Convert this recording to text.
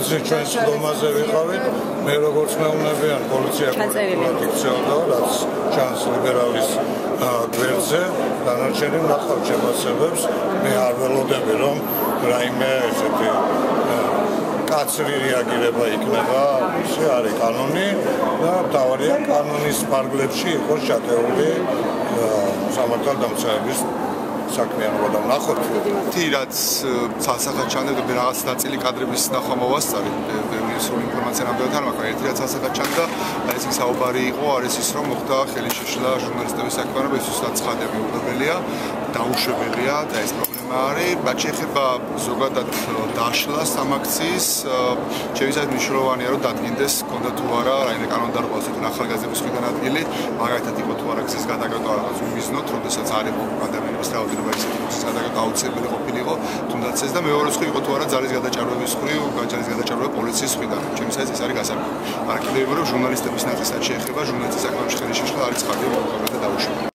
იცით ჩვენ სხდომაზე ვიყავით მე როგორც მეუბნებიან პოლიცია კორექტულად იქცეოდა რაც ჩანს ლიბერალის გვერდზე დანარჩენი ვნახავთ შემოსევებს მე არ ველოდები რომ რაიმე ესეთი კაცრი რეაგირება იქნება ისე არის კანონი და თავარია კანონის ფარგლებში იყოს ჩატეული სამართალდამცავების საქმიანობა და ვნახოთ. რაც სასახად ჩანდა და რაღაც ნაწილი კადრების ნახვა მოვასწარი. სულ ინფორმაცია ნამდვილად არ მაქვს. ერთი რაც სასახად ჩანდა, ეს საუბარი იყო, არის ის რომ მოხდა ხელი შეშლა ჟურნალისტების საქმიანობა, ეს უბრალოდ ცხადია მიუღებელია, დაუშვებელია და ეს პრობლემა არის. რაც შეეხება ზოგადად დაშლა სამაქციის, შევიზარდეთ მნიშვნელოვანია რომ დადგინდეს კონდა თუ არა რაიმე კანონდარღვევას თუ ახალგაზრდების მხრიდან ადგილი, მაგალითად იყო თუ არა გზის გადაგატოვა რაღაც უმიზნოთ, როდესაც არ იყო ადამიანების რაოდენობა ისეთი სადაგა გაუწეველი ყოფილიყო, თუნდაც ეს და მეორე მხრივ იყო თუ არა ძალის გადაჭარბების მხრივ, ძალის გადაჭარბება პოლიციის მხრიდან. ჩემთვის ეს არის გასაგები. მაგრამ კიდევ ვიმეორებ ჟურნალისტების ნაწილსაც შეეხება ჟურნალისტის საქმეებში ხელი შეშლა არის ცხადია და დაუშვებელი.